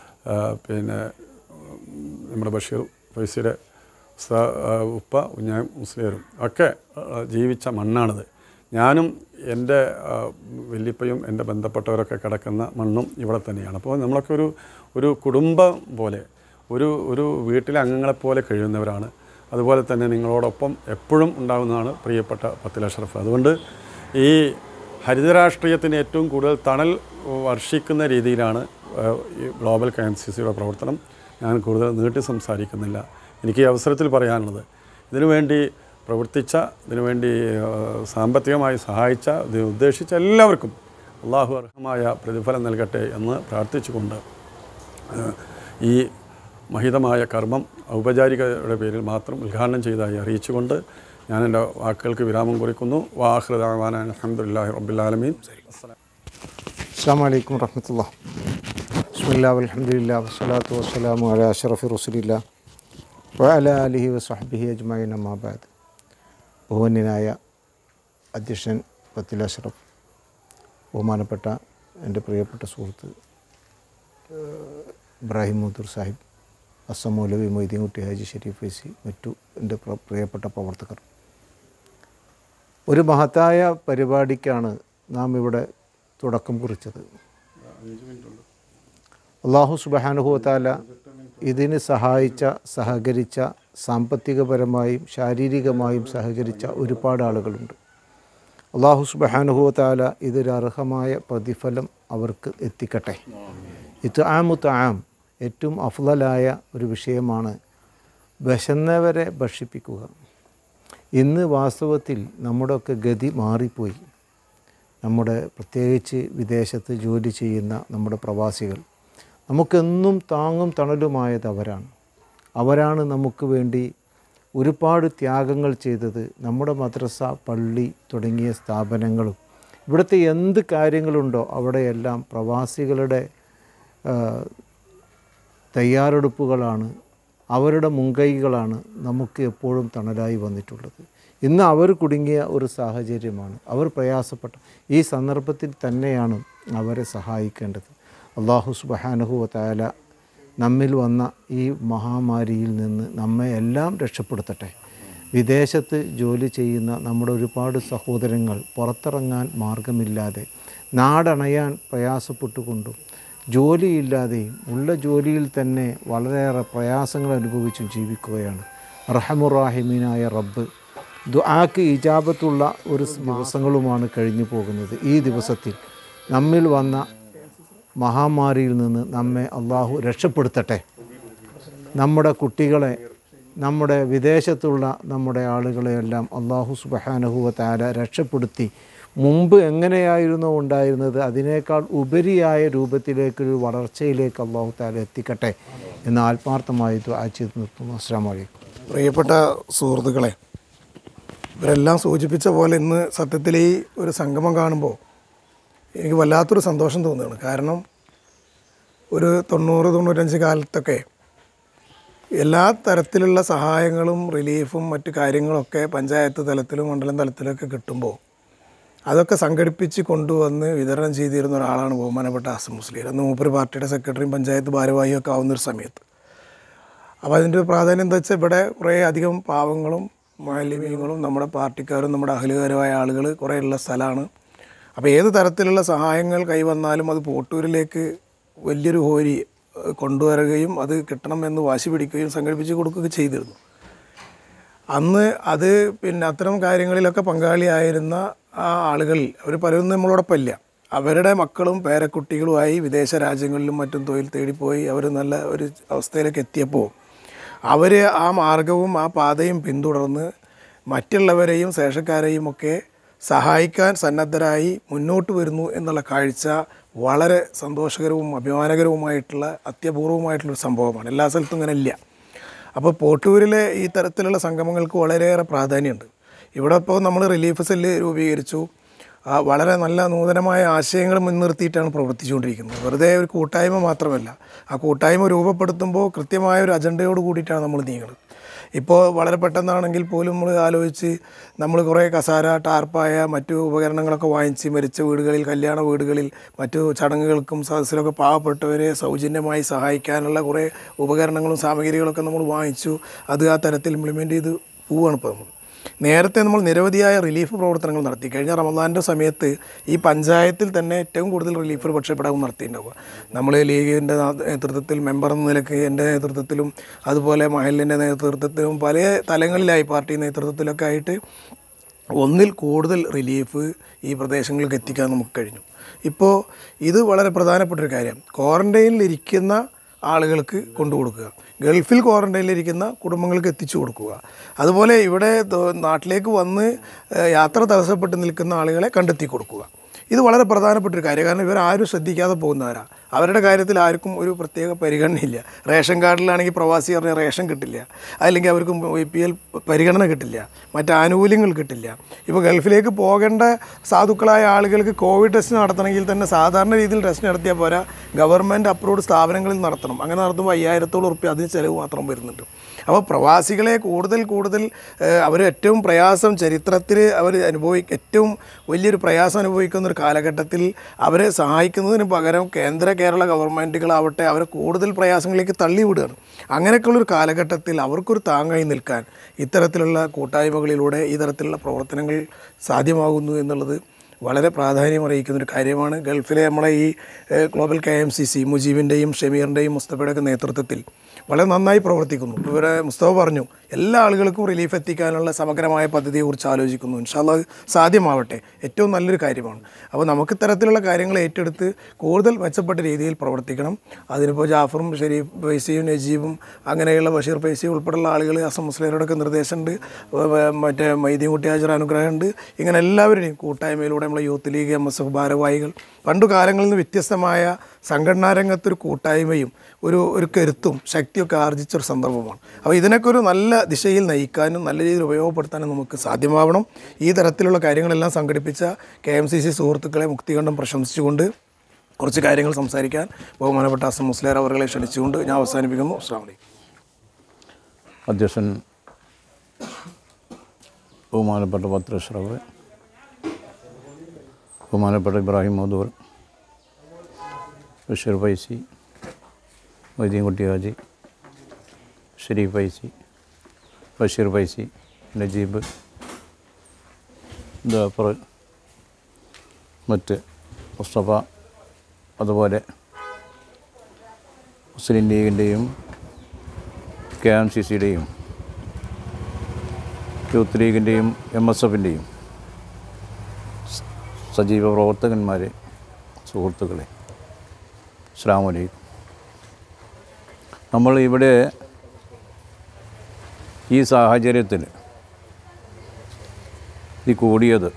Speaker 4: നമ്മുടെ ബഷീർ ഫൈസിയുടെ ഉപ്പ ഞാൻ മുസ്ലിം ഒക്കെ ജീവിച്ച മണ്ണാണിത്. ഞാനും എൻ്റെ വല്യപ്പയും എൻ്റെ ബന്ധപ്പെട്ടവരൊക്കെ കിടക്കുന്ന മണ്ണും ഇവിടെ തന്നെയാണ്. അപ്പോൾ നമ്മളൊക്കെ ഒരു കുടുംബം പോലെ ഒരു വീട്ടിലെ അംഗങ്ങളെപ്പോലെ കഴിയുന്നവരാണ്. അതുപോലെ തന്നെ നിങ്ങളോടൊപ്പം എപ്പോഴും ഉണ്ടാകുന്നതാണ് പ്രിയപ്പെട്ട പത്തിൽ അഷ്റഫ്. അതുകൊണ്ട് ഈ ഹരിതരാഷ്ട്രീയത്തിന് ഏറ്റവും കൂടുതൽ തണൽ വർഷിക്കുന്ന രീതിയിലാണ് ഈ ഗ്ലോബൽ KMCCയുടെ പ്രവർത്തനം. ഞാൻ കൂടുതൽ നീട്ടി സംസാരിക്കുന്നില്ല. എനിക്ക് ഈ അവസരത്തിൽ പറയാനുള്ളത്, ഇതിനുവേണ്ടി പ്രവർത്തിച്ച, ഇതിനുവേണ്ടി സാമ്പത്തികമായി സഹായിച്ച, ഇതിന് ഉദ്ദേശിച്ച എല്ലാവർക്കും അള്ളാഹു അർഹമായ പ്രതിഫലം നൽകട്ടെ എന്ന് പ്രാർത്ഥിച്ചുകൊണ്ട് ഈ മഹിതമായ കർമ്മം ഔപചാരികയുടെ പേരിൽ മാത്രം ഉദ്ഘാടനം ചെയ്തതായി അറിയിച്ചുകൊണ്ട് ഞാൻ എൻ്റെ വാക്കുകൾക്ക് വിരാമം കുറിക്കുന്നു. വാഖിറു ദഅ്വാനാ അൽഹംദുലില്ലാഹി റബ്ബിൽ ആലമീൻ.
Speaker 1: അസ്സലാമു അലൈക്കും വറഹ്മത്തുള്ളാഹി. ബിസ്മില്ലാഹി വൽഹംദുലില്ലാഹി വസ്സലാത്തു വസ്സലാമു അലാ അഷ്റഫി റസൂലില്ലാഹി വഅലാ ആലിഹി വസഹ്ബിഹി അജ്മഈൻ. അമ്മാ ബഅദ്. ബഹുമാന്യനായ അധ്യക്ഷൻ പത്തിൽ അഷ്റഫ്, ബഹുമാനപ്പെട്ട എൻ്റെ പ്രിയപ്പെട്ട സുഹൃത്ത് ഇബ്രാഹിം മുത്തൂർ സാഹിബ്, ഹസൻ മൗലവി, മൊയ്തീൻകുട്ടി ഹാജി, ഷരീഫ് ഫൈസി, മറ്റു എൻ്റെ പ്രിയപ്പെട്ട പ്രവർത്തകർ, ഒരു മഹത്തായ പരിപാടിക്കാണ് നാം ഇവിടെ തുടക്കം കുറിച്ചത്. അല്ലാഹു സുബ്ഹാനഹു വ തആല ഇതിന് സഹകരിച്ച സാമ്പത്തികപരമായും ശാരീരികമായും സഹകരിച്ച ഒരുപാട് ആളുകളുണ്ട്. അല്ലാഹു സുബ്ഹാനഹു വ തആല ഇതിലർഹമായ പ്രതിഫലം അവർക്ക് എത്തിക്കട്ടെ. ഇത്ആമു തആം ഏറ്റവും അഫ്ളലായ ഒരു വിഷയമാണ് വിശന്നവരെ ഭക്ഷിപ്പിക്കുക. ഇന്ന് വാസ്തവത്തിൽ നമ്മുടെയൊക്കെ ഗതി മാറിപ്പോയി. നമ്മുടെ പ്രത്യേകിച്ച് വിദേശത്ത് ജോലി ചെയ്യുന്ന നമ്മുടെ പ്രവാസികൾ, നമുക്കെന്നും താങ്ങും തണലുമായത് അവരാണ് നമുക്ക് വേണ്ടി ഒരുപാട് ത്യാഗങ്ങൾ ചെയ്തത്. നമ്മുടെ മദ്രസ, പള്ളി തുടങ്ങിയ സ്ഥാപനങ്ങളും ഇവിടുത്തെ എന്ത് കാര്യങ്ങളുണ്ടോ അവിടെയെല്ലാം പ്രവാസികളുടെ തയ്യാറെടുപ്പുകളാണ്, അവരുടെ മുൻകൈകളാണ് നമുക്ക് എപ്പോഴും തണലായി വന്നിട്ടുള്ളത്. ഇന്ന് അവർ കുടുങ്ങിയ ഒരു സാഹചര്യമാണ്, അവർ പ്രയാസപ്പെട്ട ഈ സന്ദർഭത്തിൽ തന്നെയാണ് അവരെ സഹായിക്കേണ്ടത്. അല്ലാഹു സുബ്ഹാനഹു വ തആല നമ്മിൽ വന്ന ഈ മഹാമാരിയിൽ നിന്ന് നമ്മെ എല്ലാം രക്ഷപ്പെടുത്തട്ടെ. വിദേശത്ത് ജോലി ചെയ്യുന്ന നമ്മുടെ ഒരുപാട് സഹോദരങ്ങൾ പുറത്തിറങ്ങാൻ മാർഗമില്ലാതെ നാടണയാൻ പ്രയാസപ്പെട്ടുകൊണ്ടും ജോലിയില്ലാതെയും ഉള്ള ജോലിയിൽ തന്നെ വളരെയേറെ പ്രയാസങ്ങൾ അനുഭവിച്ചും ജീവിക്കുകയാണ്. റഹമുറാഹിമീനായ റബ്ബ് ദുആക്ക് ഇജാബത്തുള്ള ഒരു ദിവസങ്ങളുമാണ് കഴിഞ്ഞു പോകുന്നത്. ഈ ദിവസത്തിൽ നമ്മിൽ വന്ന മഹാമാരിയിൽ നിന്ന് നമ്മെ അള്ളാഹു രക്ഷപ്പെടുത്തട്ടെ. നമ്മുടെ കുട്ടികളെ, നമ്മുടെ വിദേശത്തുള്ള നമ്മുടെ ആളുകളെയെല്ലാം അള്ളാഹു സുബ്ഹാനഹു വ തആല രക്ഷപ്പെടുത്തി മുമ്പ് എങ്ങനെയായിരുന്നോ ഉണ്ടായിരുന്നത് അതിനേക്കാൾ ഉപരിയായ രൂപത്തിലേക്കൊരു വളർച്ചയിലേക്ക് അള്ളാഹു തആല എത്തിക്കട്ടെ എന്ന് ആത്മാർത്ഥമായി ദുആ ചെയ്ത് നിർത്തുന്നു. അസ്സലാമു അലൈക്കും.
Speaker 3: പ്രിയപ്പെട്ട സുഹൃത്തുക്കളെ, ഇവരെല്ലാം സൂചിപ്പിച്ച പോലെ ഇന്ന് സത്യത്തിൽ ഈ ഒരു സംഗമം കാണുമ്പോൾ എനിക്ക് വല്ലാത്തൊരു സന്തോഷം തോന്നുകയാണ്. കാരണം ഒരു 90-95 കാലത്തൊക്കെ എല്ലാ തരത്തിലുള്ള സഹായങ്ങളും റിലീഫും മറ്റു കാര്യങ്ങളൊക്കെ പഞ്ചായത്ത് തലത്തിലും മണ്ഡലം തലത്തിലൊക്കെ കിട്ടുമ്പോൾ അതൊക്കെ സംഘടിപ്പിച്ച് കൊണ്ടുവന്ന് വിതരണം ചെയ്തിരുന്ന ഒരാളാണ് ബഹുമാനപ്പെട്ട അസം മുസ്ലിം. അന്ന് മൂപ്പര് പാർട്ടിയുടെ സെക്രട്ടറിയും പഞ്ചായത്ത് ഭാരവാഹിയും ഒക്കെ ആവുന്നൊരു സമയത്ത്. അപ്പോൾ അതിൻ്റെ പ്രാധാന്യം എന്താ വെച്ചാൽ ഇവിടെ കുറേ അധികം പാവങ്ങളും മുഅല്ലിമീങ്ങളും നമ്മുടെ പാർട്ടിക്കാരും നമ്മുടെ അഹ്ലുകാരുമായ ആളുകൾ കുറേ ഉള്ള സ്ഥലമാണ്. അപ്പോൾ ഏത് തരത്തിലുള്ള സഹായങ്ങൾ കൈവന്നാലും അത് പോട്ടൂരിലേക്ക് വലിയൊരു ഹോരി കൊണ്ടുവരികയും അത് കിട്ടണമെന്ന് വാശി പിടിക്കുകയും സംഘടിപ്പിച്ച് കൊടുക്കുകയൊക്കെ ചെയ്തിരുന്നു. അന്ന് അത് പിന്നെ അത്തരം കാര്യങ്ങളിലൊക്കെ പങ്കാളിയായിരുന്ന ആ ആളുകൾ അവർ പലരും നമ്മളോടൊപ്പം ഇല്ല. അവരുടെ മക്കളും പേരക്കുട്ടികളുമായി വിദേശ രാജ്യങ്ങളിലും മറ്റും തൊഴിൽ തേടിപ്പോയി അവർ നല്ല ഒരു അവസ്ഥയിലേക്ക് എത്തിയപ്പോൾ അവർ ആ മാർഗവും ആ പാതയും പിന്തുടർന്ന് മറ്റുള്ളവരെയും ശേഷക്കാരെയും ഒക്കെ സഹായിക്കാൻ സന്നദ്ധരായി മുന്നോട്ട് വരുന്നു എന്നുള്ള കാഴ്ച വളരെ സന്തോഷകരവും അഭിമാനകരവുമായിട്ടുള്ള അത്യപൂർവമായിട്ടുള്ളൊരു സംഭവമാണ്. എല്ലാ സ്ഥലത്തും ഇങ്ങനെ ഇല്ല. അപ്പോൾ പോട്ടൂരിലെ ഈ തരത്തിലുള്ള സംഗമങ്ങൾക്ക് വളരെയേറെ പ്രാധാന്യമുണ്ട്. ഇവിടെ ഇപ്പോൾ നമ്മൾ റിലീഫ് സെല്ല് രൂപീകരിച്ചു. വളരെ നല്ല നൂതനമായ ആശയങ്ങൾ മുൻനിർത്തിയിട്ടാണ് പ്രവർത്തിച്ചുകൊണ്ടിരിക്കുന്നത്. വെറുതെ ഒരു കൂട്ടായ്മ മാത്രമല്ല, ആ കൂട്ടായ്മ രൂപപ്പെടുത്തുമ്പോൾ കൃത്യമായ ഒരു അജണ്ടയോട് കൂടിയിട്ടാണ് നമ്മൾ നീങ്ങുന്നത്. ഇപ്പോൾ വളരെ പെട്ടെന്നാണെങ്കിൽ പോലും നമ്മൾ ആലോചിച്ച് നമ്മൾ കുറേ കസാര, ടാർപ്പായ മറ്റു ഉപകരണങ്ങളൊക്കെ വാങ്ങിച്ച് മരിച്ച വീടുകളിൽ, കല്യാണ വീടുകളിൽ, മറ്റു ചടങ്ങുകൾക്കും സദസ്സിലൊക്കെ പാവപ്പെട്ടവരെ സൗജന്യമായി സഹായിക്കാനുള്ള കുറേ ഉപകരണങ്ങളും സാമഗ്രികളൊക്കെ നമ്മൾ വാങ്ങിച്ചു. അത് ആ തരത്തിൽ ഇംപ്ലിമെൻ്റ് ചെയ്ത് പോവുകയാണ് ഇപ്പോൾ നമ്മൾ. നേരത്തെ നമ്മൾ നിരവധിയായ റിലീഫ് പ്രവർത്തനങ്ങൾ നടത്തി. കഴിഞ്ഞ റമദാൻ്റെ സമയത്ത് ഈ പഞ്ചായത്തിൽ തന്നെ ഏറ്റവും കൂടുതൽ റിലീഫ് പക്ഷേപ്പെടാവും നടത്തിയിട്ടുണ്ടാവുക. നമ്മൾ ലീഗിൻ്റെ നേതൃത്വത്തിൽ, മെമ്പർ എന്ന നിലയ്ക്ക് എൻ്റെ നേതൃത്വത്തിലും അതുപോലെ മഹലിൻ്റെ നേതൃത്വത്തിലും പല തലങ്ങളിലായി പാർട്ടി നേതൃത്വത്തിലൊക്കെ ആയിട്ട് ഒന്നിൽ കൂടുതൽ റിലീഫ് ഈ പ്രദേശങ്ങളിലേക്ക് എത്തിക്കാൻ നമുക്ക് കഴിഞ്ഞു. ഇപ്പോൾ ഇത് വളരെ പ്രധാനപ്പെട്ടൊരു കാര്യം. ക്വാറൻറ്റൈനിലിരിക്കുന്ന ആളുകൾക്ക് കൊണ്ടുകൊടുക്കുക, ഗൾഫിൽ ക്വാറൻറ്റൈനിലിരിക്കുന്ന കുടുംബങ്ങൾക്ക് എത്തിച്ചു കൊടുക്കുക, അതുപോലെ ഇവിടെ നാട്ടിലേക്ക് വന്ന് യാത്ര തടസ്സപ്പെട്ട് നിൽക്കുന്ന ആളുകളെ കണ്ടെത്തി കൊടുക്കുക. ഇത് വളരെ പ്രധാനപ്പെട്ടൊരു കാര്യം. കാരണം ഇവരാരും ശ്രദ്ധിക്കാതെ പോകുന്നവരാണ്. അവരുടെ കാര്യത്തിൽ ആർക്കും ഒരു പ്രത്യേക പരിഗണനയില്ല. റേഷൻ കാർഡിലാണെങ്കിൽ പ്രവാസി പറഞ്ഞാൽ റേഷൻ കിട്ടില്ല, അല്ലെങ്കിൽ അവർക്ക് APL പരിഗണന കിട്ടില്ല, മറ്റ് ആനുകൂല്യങ്ങൾ കിട്ടില്ല. ഇപ്പോൾ ഗൾഫിലേക്ക് പോകേണ്ട സാധുക്കളായ ആളുകൾക്ക് കോവിഡ് ടെസ്റ്റ് നടത്തണമെങ്കിൽ തന്നെ സാധാരണ രീതിയിൽ ടെസ്റ്റ് നടത്തിയാൽ പോരാ, ഗവൺമെൻറ് അപ്രൂവ്ഡ് സ്ഥാപനങ്ങളിൽ നടത്തണം. അങ്ങനെ നടത്തുമ്പോൾ 5000-ഓളം റുപ്യ അതിന് ചിലവ് മാത്രം വരുന്നുണ്ട്. അപ്പോൾ പ്രവാസികളെ കൂടുതൽ അവർ ഏറ്റവും പ്രയാസം ചരിത്രത്തിൽ അവർ ഏറ്റവും വലിയൊരു പ്രയാസം അനുഭവിക്കുന്നൊരു കാലഘട്ടത്തിൽ അവരെ സഹായിക്കുന്നതിന് പകരം കേരള ഗവൺമെൻറ്റുകളാവട്ടെ അവരെ കൂടുതൽ പ്രയാസങ്ങളിലേക്ക് തള്ളിവിടുകയാണ്. അങ്ങനെയൊക്കെയുള്ളൊരു കാലഘട്ടത്തിൽ അവർക്കൊരു താങ്ങായി നിൽക്കാൻ ഇത്തരത്തിലുള്ള കൂട്ടായ്മകളിലൂടെ ഈ തരത്തിലുള്ള പ്രവർത്തനങ്ങൾ സാധ്യമാകുന്നു എന്നുള്ളത് വളരെ പ്രാധാന്യം അറിയിക്കുന്നൊരു കാര്യമാണ്. ഗൾഫിലെ നമ്മളെ ഈ ഗ്ലോബൽ KMCC മുജീബിൻ്റെയും ഷമീറിൻ്റെയും മുസ്തഫയുടെയൊക്കെ നേതൃത്വത്തിൽ വളരെ നന്നായി പ്രവർത്തിക്കുന്നു. ഇവരെ മുസ്തഫ പറഞ്ഞു എല്ലാ ആളുകൾക്കും റിലീഫ് എത്തിക്കാനുള്ള സമഗ്രമായ പദ്ധതിയെക്കുറിച്ച് ആലോചിക്കുന്നു. ഇൻഷാ അല്ലാഹ് സാധ്യമാവട്ടെ, ഏറ്റവും നല്ലൊരു കാര്യമാണ്. അപ്പോൾ നമുക്ക് ഇത്തരത്തിലുള്ള കാര്യങ്ങൾ ഏറ്റെടുത്ത് കൂടുതൽ മെച്ചപ്പെട്ട രീതിയിൽ പ്രവർത്തിക്കണം. അതിനിപ്പോൾ ജാഫറും ഷെരീഫ് പൈസയും നജീബും അങ്ങനെയുള്ള ബഷീർ പൈസയും ഉൾപ്പെടെയുള്ള ആളുകൾ അസം മുസ്ലിമരോടൊക്കെ നിർദ്ദേശമുണ്ട്, മറ്റേ മൈദീൻ കുട്ടി ഹാജർ അനുഗ്രഹമുണ്ട്. ഇങ്ങനെ എല്ലാവരുടെയും കൂട്ടായ്മയിലൂടെ നമ്മളെ യൂത്ത് ലീഗ് MSF ഭാരവാഹികൾ പണ്ടു കാലങ്ങളിൽ നിന്ന് വ്യത്യസ്തമായ സംഘടനാ രംഗത്തൊരു കൂട്ടായ്മയും ഒരു കരുത്തും ശക്തിയൊക്കെ ആർജിച്ചൊരു സന്ദർഭമാണ്. അപ്പോൾ ഇതിനൊക്കെ ഒരു നല്ല ദിശയിൽ നയിക്കാനും നല്ല രീതിയിൽ ഉപയോഗപ്പെടുത്താനും നമുക്ക് സാധ്യമാവണം. ഈ തരത്തിലുള്ള കാര്യങ്ങളെല്ലാം സംഘടിപ്പിച്ച KMCC സുഹൃത്തുക്കളെ മുക്തികണ്ഠം പ്രശംസിച്ചുകൊണ്ട് കുറച്ച് കാര്യങ്ങൾ സംസാരിക്കാൻ ബഹുമാനപ്പെട്ട അസം മുസ്ലിയാർ അവരെ ക്ഷണിച്ചുകൊണ്ട് ഞാൻ അവസാനിപ്പിക്കുന്നു. അസ്സലാമു അലൈക്കും.
Speaker 5: അധ്യക്ഷൻ ബഹുമാനപ്പെട്ട പത്രശ്രവ്, ബഹുമാനപ്പെട്ട ഇബ്രാഹിം മധൂർ, ബഷീർ ഫൈസി, മൊയ്തീൻകുട്ടി ഹാജി, ഷരീഫ് ഫൈസി, ബഷീർ ഫൈസി, നജീബ്, ജാഫർ, മറ്റ് മുസ്തഫ, അതുപോലെ മുസ്ലിം ലീഗിൻ്റെയും KMCCയുടെയും യൂത്ത് ലീഗിൻ്റെയും MSFൻ്റെയും സജീവ പ്രവർത്തകന്മാരെ, സുഹൃത്തുക്കളെ, അസ്സലാമു അലൈക്കും. നമ്മൾ ഇവിടെ ഈ സാഹചര്യത്തിൽ ഈ കൂടിയത്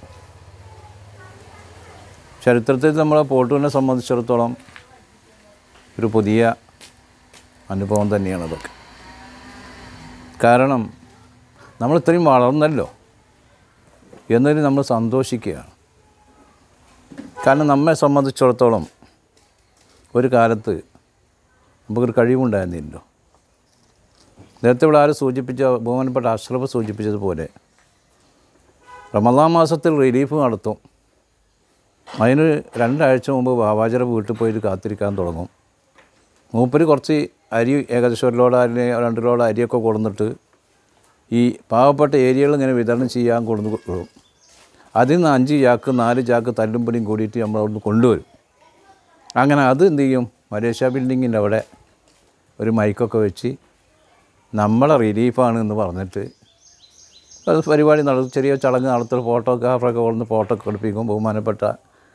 Speaker 5: ചരിത്രത്തിൽ നമ്മളെ പോട്ടൂരിനെ സംബന്ധിച്ചിടത്തോളം ഒരു പുതിയ അനുഭവം തന്നെയാണ് അതൊക്കെ. കാരണം നമ്മൾ ഇത്രയും വളർന്നല്ലോ എന്നതിൽ നമ്മൾ സന്തോഷിക്കുകയാണ്. കാരണം നമ്മെ സംബന്ധിച്ചിടത്തോളം ഒരു കാലത്ത് നമുക്കൊരു കഴിവുണ്ടായിരുന്നില്ലല്ലോ. നേരത്തെ ഇവിടെ ആരും ബഹുമാനപ്പെട്ട അഷ്റഫ് സൂചിപ്പിച്ചതുപോലെ റമദാൻ മാസത്തിൽ റിലീഫ് നടത്തും. അതിന് 2 ആഴ്ച മുമ്പ് ബാബാജിയുടെ വീട്ടിൽ പോയിട്ട് കാത്തിരിക്കാൻ തുടങ്ങും. മൂപ്പര് കുറച്ച് അരി, ഏകദേശം 1 ലോഡ് അരി 2 ലോഡ് അരിയൊക്കെ കൊടുന്നിട്ട് ഈ പാവപ്പെട്ട ഏരിയകൾ ഇങ്ങനെ വിതരണം ചെയ്യാൻ കൊടുക്കും. അതിൽ നിന്ന് 5 ചാക്ക് 4 ചാക്ക് തല്ലും പൊടിയും കൂടിയിട്ട് നമ്മൾ അവിടുന്ന് കൊണ്ടുവരും. അങ്ങനെ അത് എന്ത് ചെയ്യും, മലേഷ്യ ബിൽഡിങ്ങിൻ്റെ അവിടെ ഒരു മൈക്കൊക്കെ വെച്ച് നമ്മളെ റിലീഫാണ് എന്ന് പറഞ്ഞിട്ട് അത് പരിപാടി ചെറിയ ചടങ്ങ് നടത്തി ഫോട്ടോഗ്രാഫറൊക്കെ കൊടുന്ന് ഫോട്ടോ ഒക്കെ എടുപ്പിക്കും. ബഹുമാനപ്പെട്ട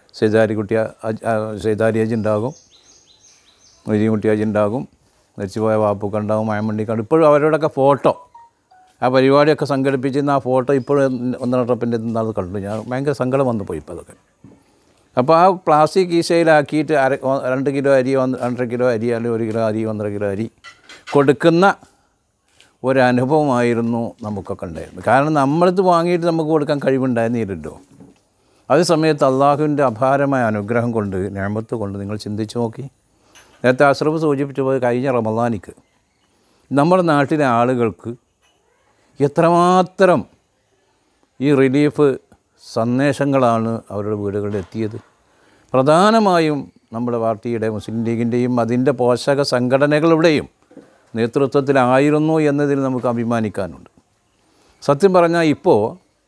Speaker 5: സൈതാരി ഏജ് ഉണ്ടാകും, മൊയ്തീൻകുട്ടി ഏജ് ഉണ്ടാകും, മരിച്ചുപോയ വാപ്പൊക്കെ ഉണ്ടാകും, മയമണ്ണിക്കാണ്. ഇപ്പോഴും അവരോടൊക്കെ ഫോട്ടോ, ആ പരിപാടിയൊക്കെ സംഘടിപ്പിച്ചിരുന്ന ആ ഫോട്ടോ ഇപ്പോഴും 1.5 ട്രിപ്പിൻ്റെ അത് കണ്ടു. ഞാൻ ഭയങ്കര സങ്കടം വന്നു പോയി ഇപ്പോൾ അതൊക്കെ. അപ്പോൾ ആ പ്ലാസ്റ്റിക് കീശയിലാക്കിയിട്ട് 2 കിലോ അരി 1.5 കിലോ അരി അല്ലെങ്കിൽ 1 കിലോ അരി 1.5 കിലോ അരി കൊടുക്കുന്ന ഒരനുഭവമായിരുന്നു നമുക്കൊക്കെ ഉണ്ടായിരുന്നു. കാരണം നമ്മളിത് വാങ്ങിയിട്ട് നമുക്ക് കൊടുക്കാൻ കഴിവുണ്ടായിരുന്നില്ലല്ലോ. അതേ സമയത്ത് അള്ളാഹുവിൻ്റെ അപാരമായ അനുഗ്രഹം കൊണ്ട്, നിഅമത്ത് കൊണ്ട് നിങ്ങൾ ചിന്തിച്ച് നോക്കി. നേരത്തെ അഷ്റഫ് സൂചിപ്പിച്ച പോലെ കഴിഞ്ഞ റമദാനിക്ക് നമ്മുടെ നാട്ടിലെ ആളുകൾക്ക് എത്രമാത്രം ഈ റിലീഫ് സന്ദേശങ്ങളാണ് അവരുടെ വീടുകളിൽ എത്തിയത്. പ്രധാനമായും നമ്മുടെ പാർട്ടിയുടെ മുസ്ലിം ലീഗിൻ്റെയും അതിൻ്റെ പോഷക സംഘടനകളുടെയും നേതൃത്വത്തിലായിരുന്നു എന്നതിൽ നമുക്ക് അഭിമാനിക്കാനുണ്ട്. സത്യം പറഞ്ഞാൽ ഇപ്പോൾ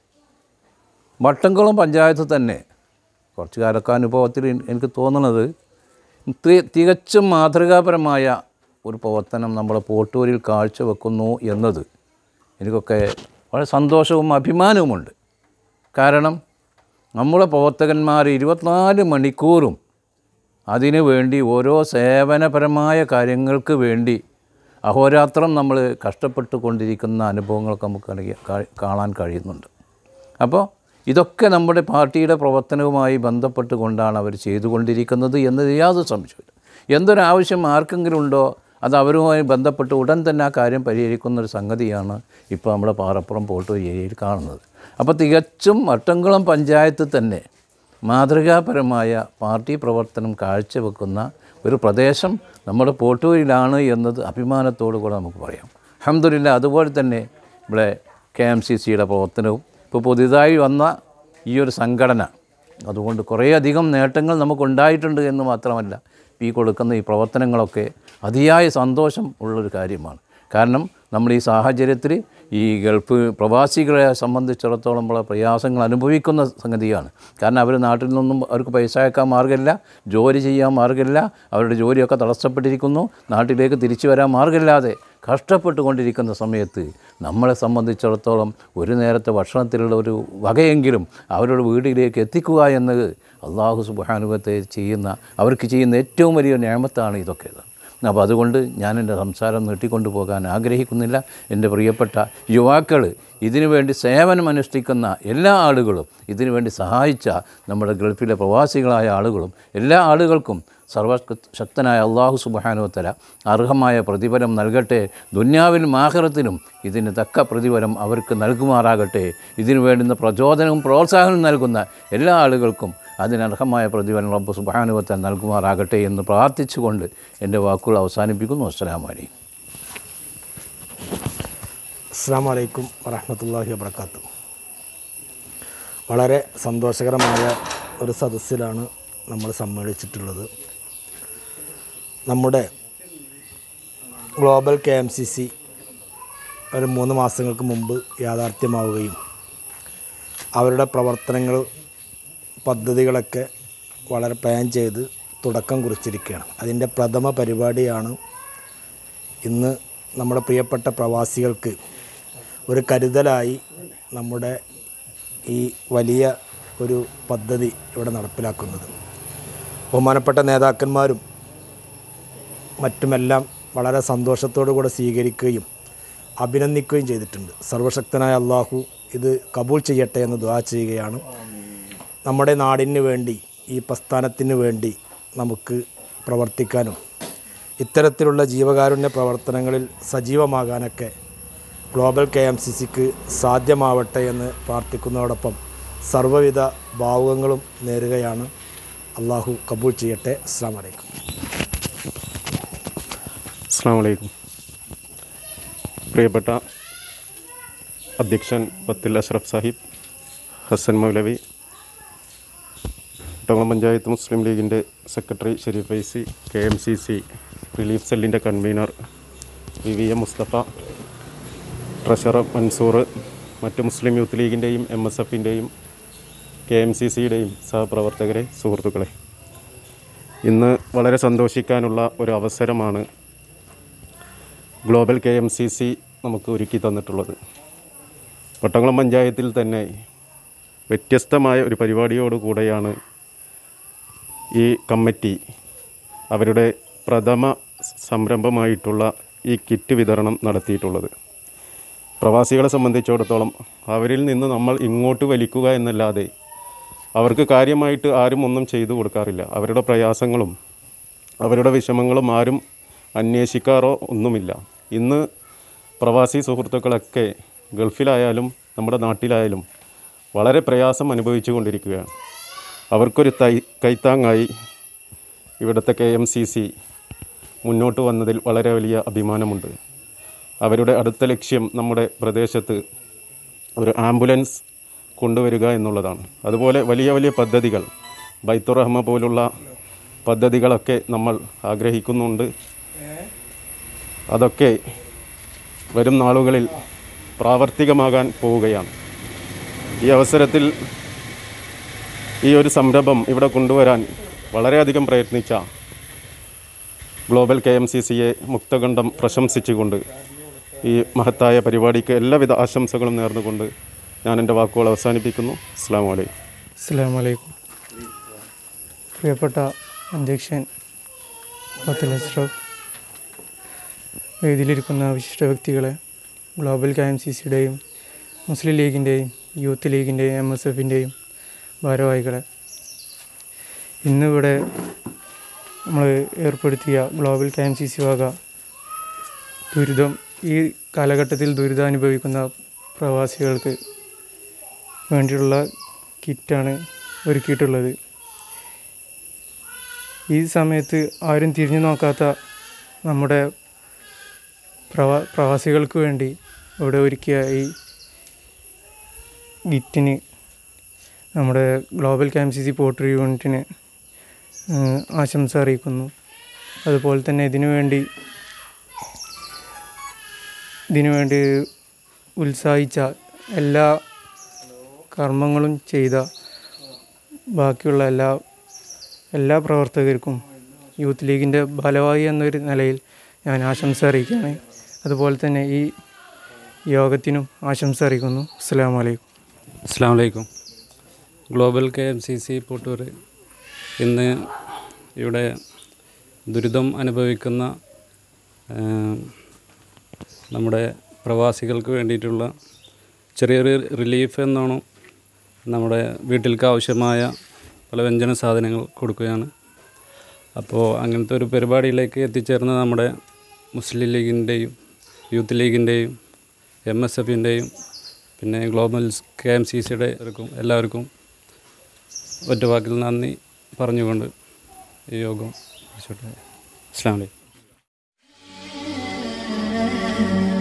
Speaker 5: വട്ടംകുളം പഞ്ചായത്ത് തന്നെ കുറച്ച് കാലൊക്കെ അനുഭവത്തിൽ എനിക്ക് തോന്നുന്നത് തികച്ചും മാതൃകാപരമായ ഒരു പ്രവർത്തനം നമ്മുടെ പോട്ടൂരിൽ കാഴ്ചവെക്കുന്നു എന്നത് എനിക്കൊക്കെ വളരെ സന്തോഷവും അഭിമാനവുമുണ്ട്. കാരണം നമ്മുടെ പ്രവർത്തകന്മാർ 24 മണിക്കൂറും അതിനു വേണ്ടി ഓരോ സേവനപരമായ കാര്യങ്ങൾക്ക് വേണ്ടി അഹോരാത്രം നമ്മൾ കഷ്ടപ്പെട്ട് കൊണ്ടിരിക്കുന്ന അനുഭവങ്ങളൊക്കെ നമുക്ക് കാണാൻ കഴിയുന്നുണ്ട്. അപ്പോൾ ഇതൊക്കെ നമ്മുടെ പാർട്ടിയുടെ പ്രവർത്തനവുമായി ബന്ധപ്പെട്ടുകൊണ്ടാണ് അവർ ചെയ്തുകൊണ്ടിരിക്കുന്നത് എന്നത് യാതൊരു സംശയമില്ല. എന്തൊരാവശ്യം ആർക്കെങ്കിലും ഉണ്ടോ അത് അവരുമായി ബന്ധപ്പെട്ട് ഉടൻ തന്നെ ആ കാര്യം പരിഹരിക്കുന്നൊരു സംഗതിയാണ് ഇപ്പോൾ നമ്മുടെ പാറപ്പുറം പോട്ടൂർ ഏരിയയിൽ കാണുന്നത്. അപ്പോൾ തികച്ചും വട്ടംകുളം പഞ്ചായത്ത് തന്നെ മാതൃകാപരമായ പാർട്ടി പ്രവർത്തനം കാഴ്ചവെക്കുന്ന ഒരു പ്രദേശം നമ്മുടെ പോട്ടൂരിലാണ് എന്നത് അഭിമാനത്തോടു കൂടെ നമുക്ക് പറയാം. അൽഹംദുലില്ലാഹ്. അതുപോലെ തന്നെ ഇവിടെ KMCCയുടെ പ്രവർത്തനവും ഇപ്പോൾ പുതിയതായി വന്ന ഈ ഒരു സംഘടന, അതുകൊണ്ട് കുറേയധികം നേട്ടങ്ങൾ നമുക്കുണ്ടായിട്ടുണ്ട് എന്ന് മാത്രമല്ല, ഈ കൊടുക്കുന്ന ഈ പ്രവർത്തനങ്ങളൊക്കെ അതിയായ സന്തോഷം ഉള്ളൊരു കാര്യമാണ്. കാരണം നമ്മൾ ഈ സാഹചര്യത്തിൽ ഈ ഗൾഫ് പ്രവാസികളെ സംബന്ധിച്ചിടത്തോളം ഉള്ള പ്രയാസങ്ങൾ അനുഭവിക്കുന്ന സംഗതിയാണ്. കാരണം അവർ നാട്ടിൽ നിന്നും അവർക്ക് പൈസ അയക്കാൻ മാർഗ്ഗമില്ല, ജോലി ചെയ്യാൻ മാർഗ്ഗമില്ല, അവരുടെ ജോലിയൊക്കെ തടസ്സപ്പെട്ടിരിക്കുന്നു, നാട്ടിലേക്ക് തിരിച്ചു വരാൻ മാർഗ്ഗമില്ലാതെ കഷ്ടപ്പെട്ടുകൊണ്ടിരിക്കുന്ന സമയത്ത് നമ്മളെ സംബന്ധിച്ചിടത്തോളം ഒരു നേരത്തെ ഭക്ഷണത്തിലുള്ള ഒരു വകയെങ്കിലും അവരുടെ വീട്ടിലേക്ക് എത്തിക്കുക എന്നത് അള്ളാഹു സുബ്ഹാനഹു വ തആല അവർക്ക് ചെയ്യുന്ന ഏറ്റവും വലിയ നിഅമത്താണ് ഇതൊക്കെ. അപ്പോൾ അതുകൊണ്ട് ഞാൻ എൻ്റെ സംസാരം നീട്ടിക്കൊണ്ടു പോകാൻ ആഗ്രഹിക്കുന്നില്ല. എൻ്റെ പ്രിയപ്പെട്ട യുവാക്കൾ, ഇതിനുവേണ്ടി സേവനമനുഷ്ഠിക്കുന്ന എല്ലാ ആളുകളും, ഇതിനുവേണ്ടി സഹായിച്ച നമ്മുടെ ഗൾഫിലെ പ്രവാസികളായ ആളുകളും, എല്ലാ ആളുകൾക്കും സർവശക്തനായ അള്ളാഹു സുബ്ഹാനഹു വ തആല അർഹമായ പ്രതിഫലം നൽകട്ടെ. ദുന്യാവിലും ആഖിറത്തിലും ഇതിന് തക്ക പ്രതിഫലം അവർക്ക് നൽകുമാറാകട്ടെ. ഇതിനു വേണ്ടുന്ന പ്രചോദനവും പ്രോത്സാഹനവും നൽകുന്ന എല്ലാ ആളുകൾക്കും അതിനർഹമായ പ്രതിഫലം റബ്ബ് സുബ്ഹാനഹു വ തആല നൽകുമാറാകട്ടെ എന്ന് പ്രാർത്ഥിച്ചുകൊണ്ട് എൻ്റെ വാക്കുകൾ അവസാനിപ്പിക്കുന്നു. അസ്സലാമു അലൈക്കും.
Speaker 3: അസ്സലാമു അലൈക്കും വറഹ്മത്തുള്ളാഹി വബറകാതുഹു. വളരെ സന്തോഷകരമായ ഒരു സദസ്സിലാണ് നമ്മൾ സമ്മേളിച്ചിട്ടുള്ളത്. നമ്മുടെ ഗ്ലോബൽ KMCC ഒരു 3 മാസങ്ങൾക്ക് മുമ്പ് യാഥാർത്ഥ്യമാവുകയും അവരുടെ പ്രവർത്തനങ്ങൾ, പദ്ധതികളൊക്കെ വളരെ പ്ലാൻ ചെയ്ത് തുടക്കം കുറിച്ചിരിക്കുകയാണ്. അതിൻ്റെ പ്രഥമ പരിപാടിയാണ് ഇന്ന് നമ്മുടെ പ്രിയപ്പെട്ട പ്രവാസികൾക്ക് ഒരു കരുതലായി നമ്മുടെ ഈ വലിയ ഒരു പദ്ധതി ഇവിടെ നടപ്പിലാക്കുന്നത്. ബഹുമാനപ്പെട്ട നേതാക്കന്മാരും മറ്റുമെല്ലാം വളരെ സന്തോഷത്തോടു കൂടെ സ്വീകരിക്കുകയും അഭിനന്ദിക്കുകയും ചെയ്തിട്ടുണ്ട്. സർവശക്തനായ അള്ളാഹു ഇത് കബൂൽ ചെയ്യട്ടെ എന്ന് ദുആ ചെയ്യുകയാണ്. നമ്മുടെ നാടിന് വേണ്ടി, ഈ പ്രസ്ഥാനത്തിന് വേണ്ടി നമുക്ക് പ്രവർത്തിക്കാനും ഇത്തരത്തിലുള്ള ജീവകാരുണ്യ പ്രവർത്തനങ്ങളിൽ സജീവമാകാനൊക്കെ ഗ്ലോബൽ KMCCക്ക് സാധ്യമാവട്ടെ എന്ന് പ്രാർത്ഥിക്കുന്നതോടൊപ്പം സർവ്വവിധ ഭാവുകങ്ങളും നേരുകയാണ്. അള്ളാഹു കബൂൽ ചെയ്യട്ടെ. അസ്സലാമു അലൈക്കും.
Speaker 6: അസ്സലാമു അലൈക്കും. പ്രിയപ്പെട്ട അധ്യക്ഷൻ പത്തിൽ അഷ്റഫ് സാഹിബ്, ഹസൻ മൗലവി, കുട്ടകുളം പഞ്ചായത്ത് മുസ്ലിം ലീഗിൻ്റെ secretary Shareef Faizy, KMCC relief സെല്ലിൻ്റെ convener VVM Mustafa, treasurer Mansoor, മറ്റ് മുസ്ലിം യൂത്ത് ലീഗിൻ്റെയും MSFൻ്റെയും KMCCയുടെയും സഹപ്രവർത്തകരെ, സുഹൃത്തുക്കളെ, ഇന്ന് വളരെ സന്തോഷിക്കാനുള്ള ഒരു അവസരമാണ് ഗ്ലോബൽ KMCC നമുക്ക് ഒരുക്കി തന്നിട്ടുള്ളത്. കൊട്ടകുളം പഞ്ചായത്തിൽ തന്നെ വ്യത്യസ്തമായ ഒരു പരിപാടിയോടുകൂടെയാണ് ഈ കമ്മിറ്റി അവരുടെ പ്രഥമ സംരംഭമായിട്ടുള്ള ഈ കിറ്റ് വിതരണം നടത്തിയിട്ടുള്ളത്. പ്രവാസികളെ സംബന്ധിച്ചിടത്തോളം അവരിൽ നിന്ന് നമ്മൾ ഇങ്ങോട്ട് വലിക്കുക എന്നല്ലാതെ അവർക്ക് കാര്യമായിട്ട് ആരും ഒന്നും ചെയ്തു കൊടുക്കാറില്ല. അവരുടെ പ്രയാസങ്ങളും അവരുടെ വിഷമങ്ങളും ആരും അന്വേഷിക്കാറോ ഒന്നുമില്ല. ഇന്ന് പ്രവാസി സുഹൃത്തുക്കളൊക്കെ ഗൾഫിലായാലും നമ്മുടെ നാട്ടിലായാലും വളരെ പ്രയാസം അനുഭവിച്ചു കൊണ്ടിരിക്കുകയാണ്. അവർക്കൊരു കൈത്താങ്ങായി ഇവിടുത്തെ KMCC മുന്നോട്ട് വന്നതിൽ വളരെ വലിയ അഭിമാനമുണ്ട്. അവരുടെ അടുത്ത ലക്ഷ്യം നമ്മുടെ പ്രദേശത്ത് ഒരു ആംബുലൻസ് കൊണ്ടുവരിക എന്നുള്ളതാണ്. അതുപോലെ വലിയ വലിയ പദ്ധതികൾ, ബൈത്തുർ റഹ്മ പോലുള്ള പദ്ധതികളൊക്കെ നമ്മൾ ആഗ്രഹിക്കുന്നുണ്ട്. അതൊക്കെ വരും നാളുകളിൽ പ്രാവർത്തികമാകാൻ പോവുകയാണ്. ഈ അവസരത്തിൽ ഈ ഒരു സംരംഭം ഇവിടെ കൊണ്ടുവരാൻ വളരെയധികം പ്രയത്നിച്ച ഗ്ലോബൽ KMCCയെ മുക്തകണ്ഠം പ്രശംസിച്ചുകൊണ്ട് ഈ മഹത്തായ പരിപാടിക്ക് എല്ലാവിധ ആശംസകളും നേർന്നുകൊണ്ട് ഞാൻ എൻ്റെ വാക്കുകൾ അവസാനിപ്പിക്കുന്നു. അസ്സലാമു അലൈക്കും.
Speaker 7: അസ്സലാമു അലൈക്കും. പ്രിയപ്പെട്ട അധ്യക്ഷൻ പത്തിൽ അഷ്റഫ്, വേദിയിലിരിക്കുന്ന വിശിഷ്ട വ്യക്തികളെ, ഗ്ലോബൽ KMCCയുടെയും മുസ്ലിം ലീഗിൻ്റെയും യൂത്ത് ലീഗിൻ്റെയും MSFൻ്റെയും ഭാരവാഹികളെ, ഇന്നിവിടെ നമ്മൾ ഏർപ്പെടുത്തിയ ഗ്ലോബൽ KMCC വക ഈ കാലഘട്ടത്തിൽ ദുരിതം അനുഭവിക്കുന്ന പ്രവാസികൾക്ക് വേണ്ടിയുള്ള കിറ്റാണ് ഒരുക്കിയിട്ടുള്ളത്. ഈ സമയത്ത് ആരും തിരിഞ്ഞു നോക്കാത്ത നമ്മുടെ പ്രവാസികൾക്ക് വേണ്ടി ഇവിടെ ഒരുക്കിയ ഈ കിറ്റിന് നമ്മുടെ ഗ്ലോബൽ KMCC POTTUR യൂണിറ്റിന് ആശംസ അറിയിക്കുന്നു. അതുപോലെ തന്നെ ഇതിനുവേണ്ടി ഉത്സാഹിച്ച എല്ലാ കർമ്മങ്ങളും ചെയ്ത ബാക്കിയുള്ള എല്ലാ പ്രവർത്തകർക്കും യൂത്ത് ലീഗിൻ്റെ ഭാരവാഹി എന്നൊരു നിലയിൽ ഞാൻ ആശംസ അറിയിക്കുകയാണ്. അതുപോലെ തന്നെ ഈ യോഗത്തിനും ആശംസ അറിയിക്കുന്നു. അസ്സലാമു അലൈക്കും.
Speaker 8: അസ്സലാമു അലൈക്കും. ഗ്ലോബൽ KMCC POTTUR ഇന്ന് ഇവിടെ ദുരിതം അനുഭവിക്കുന്ന നമ്മുടെ പ്രവാസികൾക്ക് വേണ്ടിയിട്ടുള്ള ചെറിയൊരു റിലീഫ് എന്നാണോ നമ്മുടെ വീട്ടിലേക്ക് ആവശ്യമായ പല വ്യഞ്ജന സാധനങ്ങൾ കൊടുക്കുകയാണ്. അപ്പോൾ അങ്ങനത്തെ ഒരു പരിപാടിയിലേക്ക് എത്തിച്ചേർന്ന നമ്മുടെ മുസ്ലിം ലീഗിൻ്റെയും യൂത്ത് ലീഗിൻ്റെയും MSFൻ്റെയും പിന്നെ ഗ്ലോബൽ KMCCയുടെ എല്ലാവർക്കും ഒറ്റ വാക്കിൽ നന്ദി പറഞ്ഞുകൊണ്ട് ഈ യോഗം അസ്സലാമു അലൈക്കും.